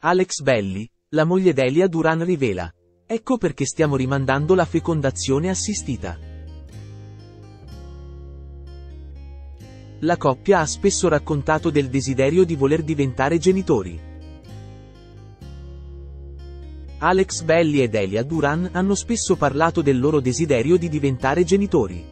Alex Belli, la moglie Delia Duran rivela. Ecco perché stiamo rimandando la fecondazione assistita. La coppia ha spesso raccontato del desiderio di voler diventare genitori. Alex Belli e Delia Duran hanno spesso parlato del loro desiderio di diventare genitori.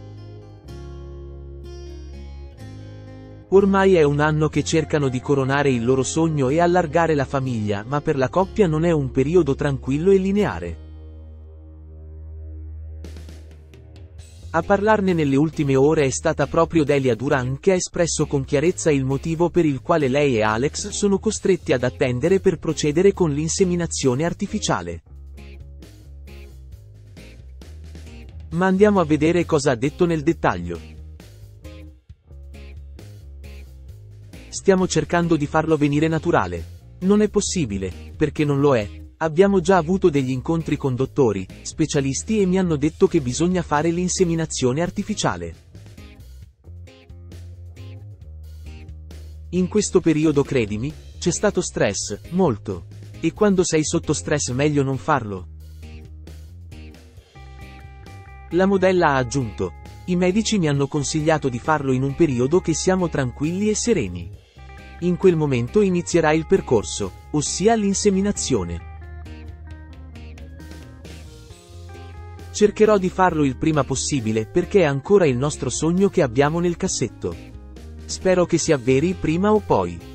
Ormai è un anno che cercano di coronare il loro sogno e allargare la famiglia, ma per la coppia non è un periodo tranquillo e lineare. A parlarne nelle ultime ore è stata proprio Delia Duran, che ha espresso con chiarezza il motivo per il quale lei e Alex sono costretti ad attendere per procedere con l'inseminazione artificiale. Ma andiamo a vedere cosa ha detto nel dettaglio. Stiamo cercando di farlo venire naturale. Non è possibile, perché non lo è. Abbiamo già avuto degli incontri con dottori, specialisti e mi hanno detto che bisogna fare l'inseminazione artificiale. In questo periodo, credimi, c'è stato stress, molto. E quando sei sotto stress meglio non farlo. La modella ha aggiunto: i medici mi hanno consigliato di farlo in un periodo che siamo tranquilli e sereni. In quel momento inizierà il percorso, ossia l'inseminazione. Cercherò di farlo il prima possibile perché è ancora il nostro sogno che abbiamo nel cassetto. Spero che si avveri prima o poi.